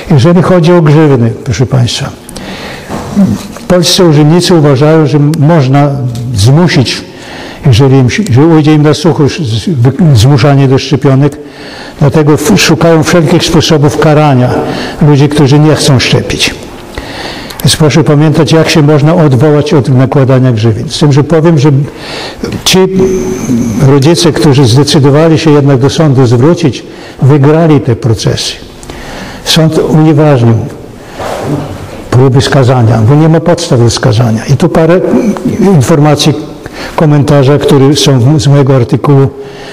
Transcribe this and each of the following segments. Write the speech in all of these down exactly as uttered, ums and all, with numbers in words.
Jeżeli chodzi o grzywny, proszę Państwa, polscy urzędnicy uważają, że można zmusić, jeżeli im, że ujdzie im na sucho zmuszanie do szczepionek, dlatego szukają wszelkich sposobów karania ludzi, którzy nie chcą szczepić. Więc proszę pamiętać, jak się można odwołać od nakładania grzywien. Z tym, że powiem, że ci rodzice, którzy zdecydowali się jednak do sądu zwrócić, wygrali te procesy. Sąd unieważnił próby skazania, bo nie ma podstaw do skazania. I tu parę informacji, komentarza, które są z mojego artykułu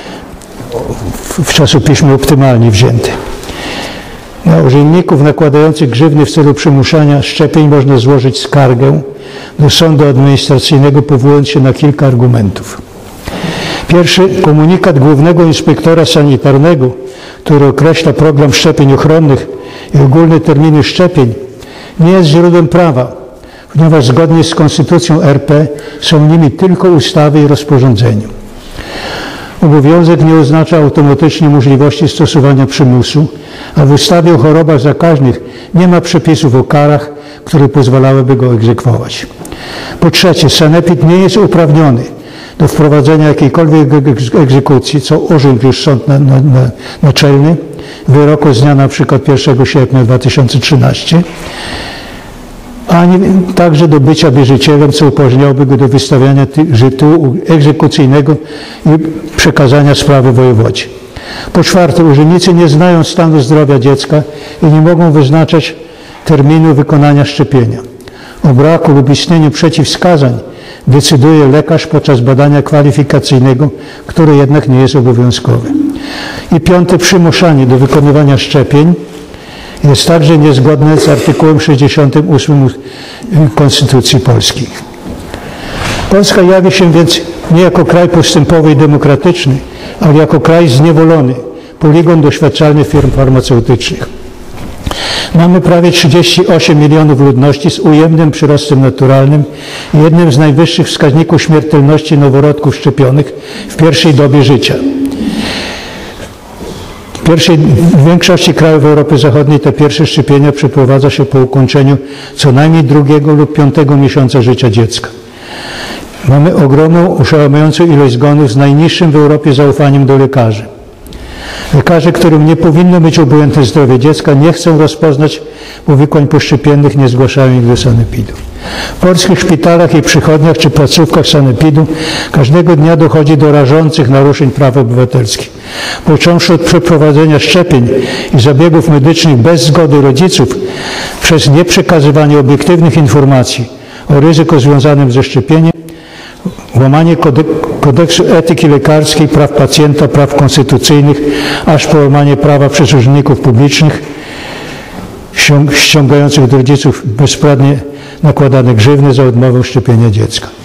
w czasopiśmie Optymalnie wzięte. Na urzędników nakładających grzywny w celu przymuszania szczepień można złożyć skargę do sądu administracyjnego, powołując się na kilka argumentów. Pierwszy, komunikat głównego inspektora sanitarnego, który określa program szczepień ochronnych i ogólne terminy szczepień, nie jest źródłem prawa, ponieważ zgodnie z Konstytucją R P są nimi tylko ustawy i rozporządzenia. Obowiązek nie oznacza automatycznie możliwości stosowania przymusu, a w ustawie o chorobach zakaźnych nie ma przepisów o karach, które pozwalałyby go egzekwować. Po trzecie, sanepid nie jest uprawniony do wprowadzenia jakiejkolwiek egzekucji, co orzekł już Sąd na, na, na, Naczelny, wyroku z dnia na przykład pierwszego sierpnia dwa tysiące trzynastego, ani także do bycia wierzycielem, co upoważniałoby go do wystawiania tytułu egzekucyjnego i przekazania sprawy wojewodzie. Po czwarte, urzędnicy nie znają stanu zdrowia dziecka i nie mogą wyznaczać terminu wykonania szczepienia. O braku lub istnieniu przeciwwskazań decyduje lekarz podczas badania kwalifikacyjnego, które jednak nie jest obowiązkowe. I piąte, przymuszanie do wykonywania szczepień jest także niezgodne z artykułem sześćdziesiątym ósmym Konstytucji Polskiej. Polska jawi się więc nie jako kraj postępowy i demokratyczny, ale jako kraj zniewolony, poligon doświadczalny firm farmaceutycznych. Mamy prawie trzydzieści osiem milionów ludności z ujemnym przyrostem naturalnym i jednym z najwyższych wskaźników śmiertelności noworodków szczepionych w pierwszej dobie życia. W, pierwszej, w większości krajów Europy Zachodniej te pierwsze szczepienia przeprowadza się po ukończeniu co najmniej drugiego lub piątego miesiąca życia dziecka. Mamy ogromną, oszałamiającą ilość zgonów z najniższym w Europie zaufaniem do lekarzy. Lekarze, którym nie powinno być obojętne zdrowie dziecka, nie chcą rozpoznać powikłań poszczepiennych, nie zgłaszają ich do sanepidu. W polskich szpitalach i przychodniach czy placówkach sanepidu każdego dnia dochodzi do rażących naruszeń praw obywatelskich. Począwszy od przeprowadzenia szczepień i zabiegów medycznych bez zgody rodziców, przez nieprzekazywanie obiektywnych informacji o ryzyku związanym ze szczepieniem, łamanie kodeksu etyki lekarskiej, praw pacjenta, praw konstytucyjnych, aż po łamanie prawa przez urzędników publicznych ściągających od rodziców bezprawnie nakładane grzywny za odmowę szczepienia dziecka.